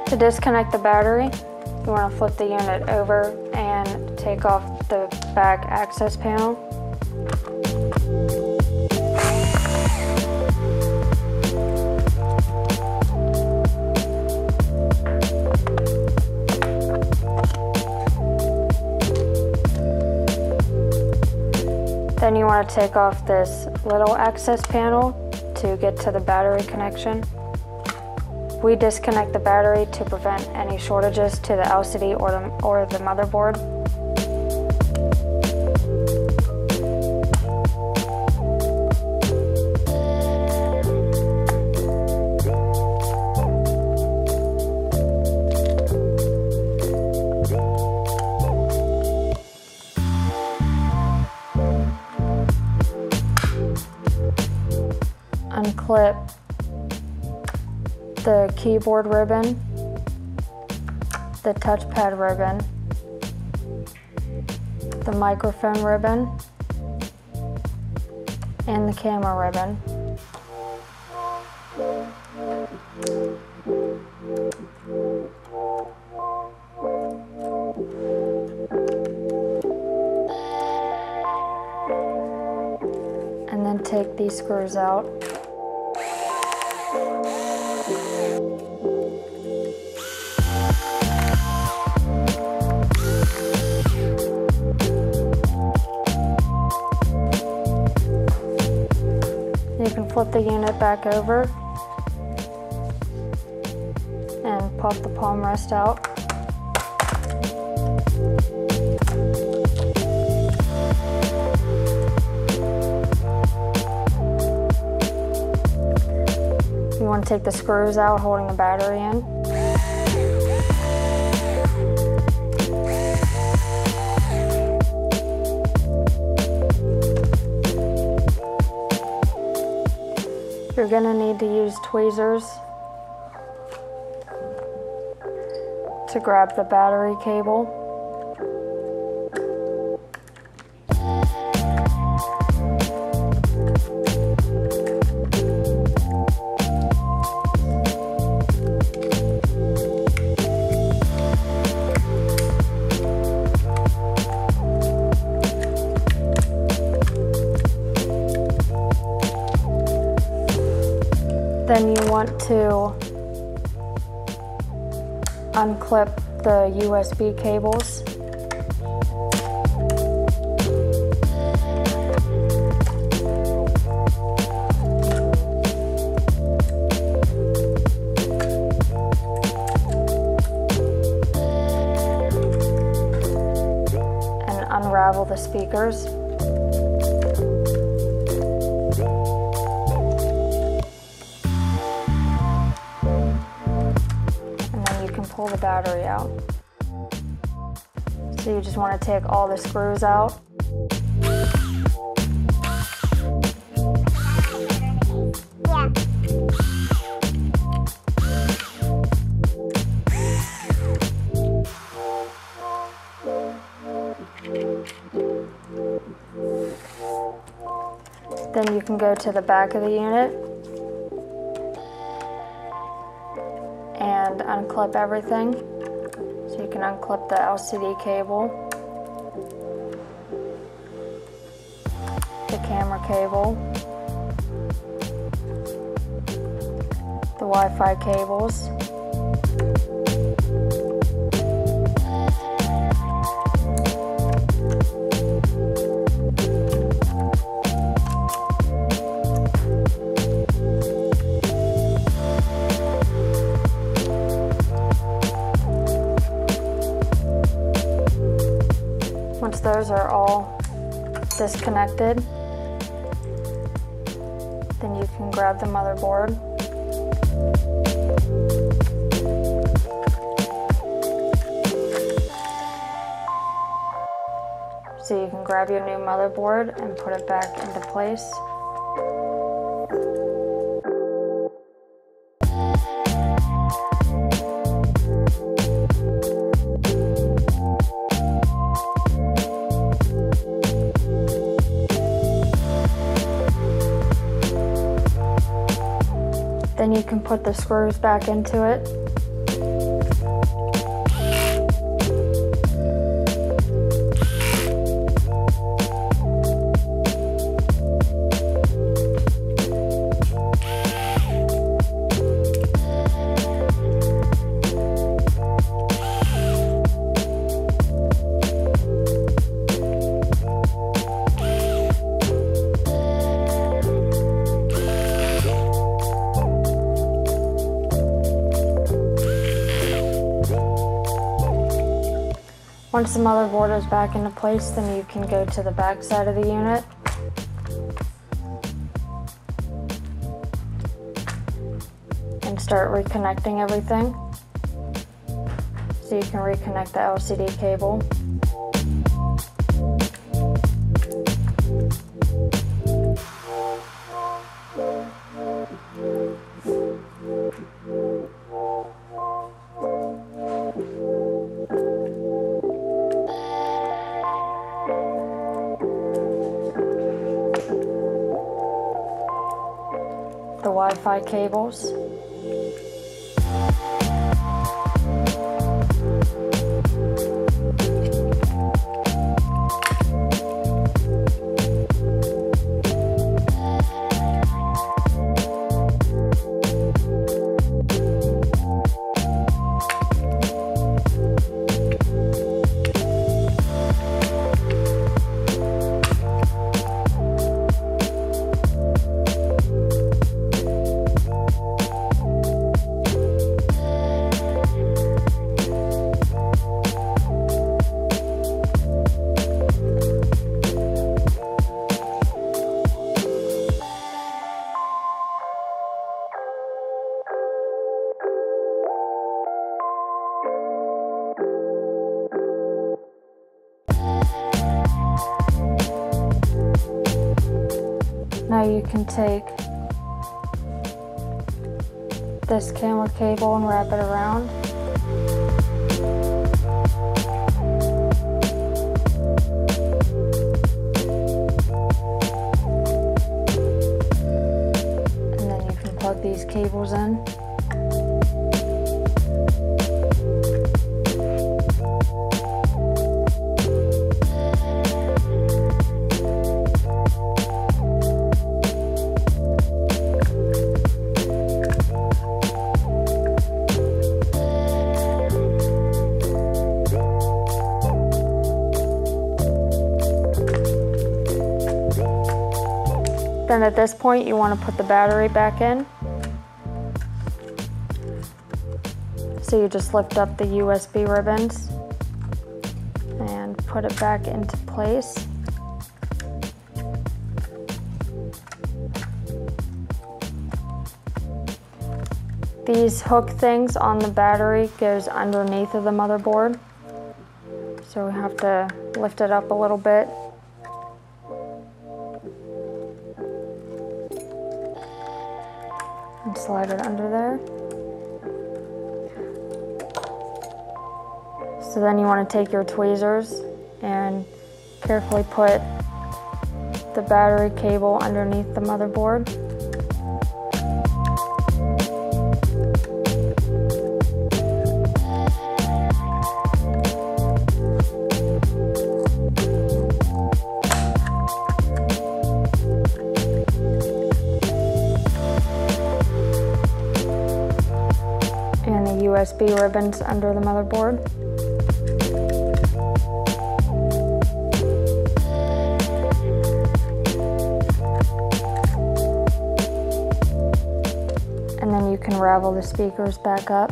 To disconnect the battery, you want to flip the unit over and take off the back access panel. Then you want to take off this little access panel to get to the battery connection. We disconnect the battery to prevent any shortages to the LCD or the motherboard. Unclip the keyboard ribbon, the touchpad ribbon, the microphone ribbon, and the camera ribbon. And then take these screws out. You can flip the unit back over and pop the palm rest out. You want to take the screws out holding the battery in. You're going to need to use tweezers to grab the battery cable. Then you want to unclip the USB cables. And unravel the speakers. Pull the battery out. So you just want to take all the screws out. Then you can go to the back of the unit and unclip everything. So you can unclip the LCD cable, the camera cable, the Wi-Fi cables, Once those are all disconnected, then you can grab the motherboard. So you can grab your new motherboard and put it back into place. Then you can put the screws back into it. Once the motherboard is back into place, then you can go to the back side of the unit. And start reconnecting everything. So you can reconnect the LCD cable. The Wi-Fi cables. Now you can take this camera cable and wrap it around. And then you can plug these cables in. Then at this point you want to put the battery back in. So you just lift up the USB ribbons and put it back into place. These hook things on the battery goes underneath of the motherboard. So we have to lift it up a little bit. And slide it under there. So then you want to take your tweezers and carefully put the battery cable underneath the motherboard. And the USB ribbons under the motherboard. And then you can ravel the speakers back up.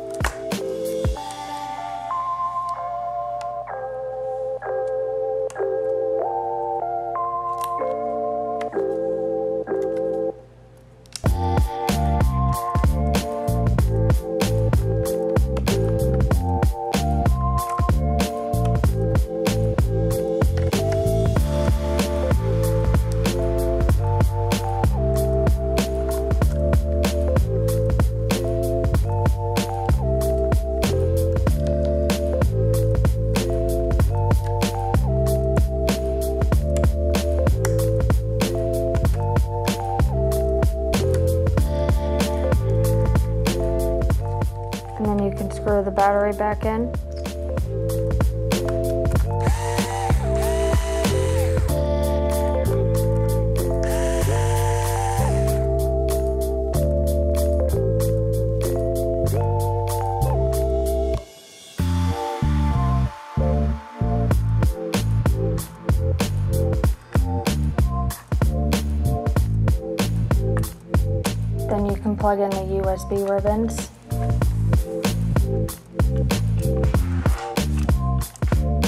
And then you can screw the battery back in. Then you can plug in the USB ribbons.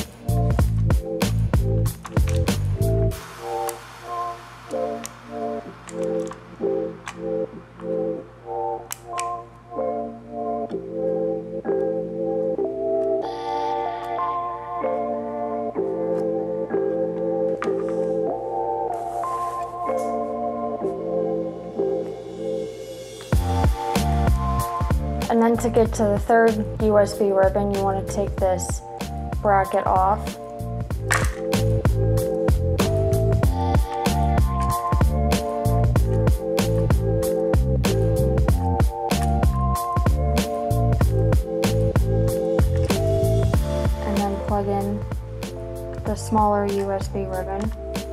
And then to get to the third USB ribbon, you want to take this bracket off. And then plug in the smaller USB ribbon.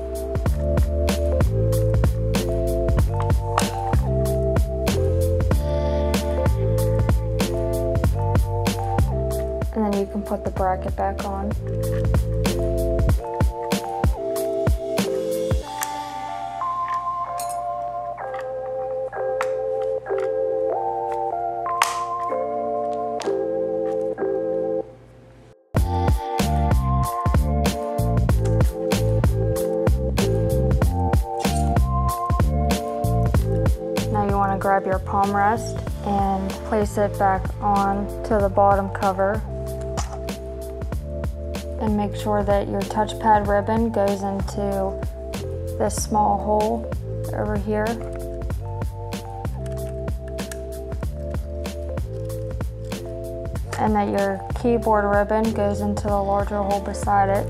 And then you can put the bracket back on. Now you want to grab your palm rest and place it back on to the bottom cover. And make sure that your touchpad ribbon goes into this small hole over here. And that your keyboard ribbon goes into the larger hole beside it.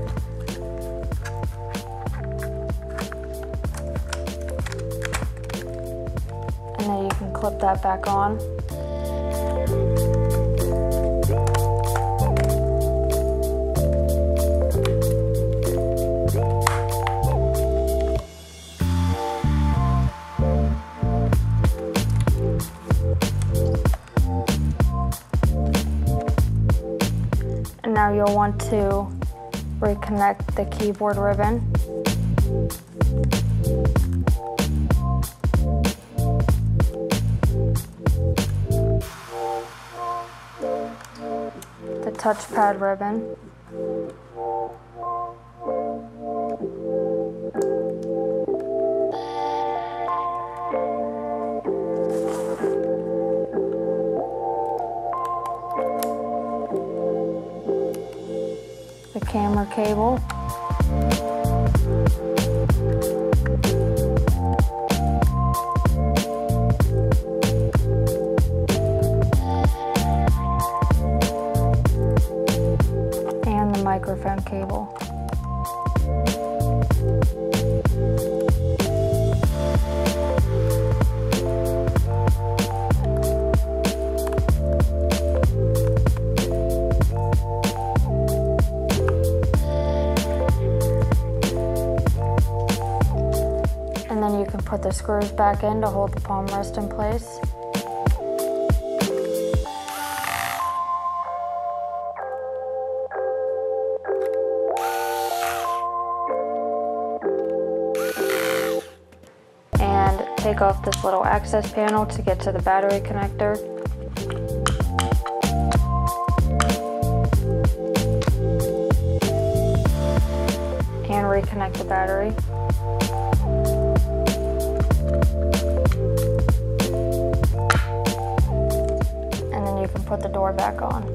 And then you can clip that back on. And now you'll want to reconnect the keyboard ribbon. The touchpad ribbon. The camera cable. And the microphone cable. And then you can put the screws back in to hold the palm rest in place. And take off this little access panel to get to the battery connector. And reconnect the battery. And then you can put the door back on.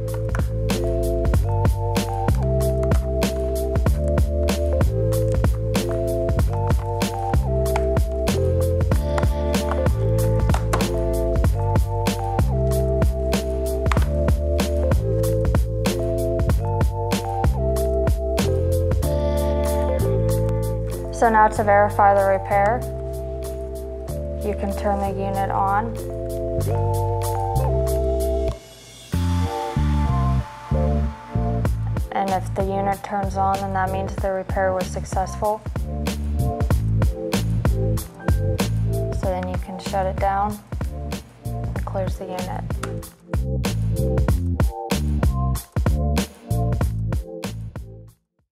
So now to verify the repair, you can turn the unit on. And if the unit turns on, then that means the repair was successful. So then you can shut it down and close the unit.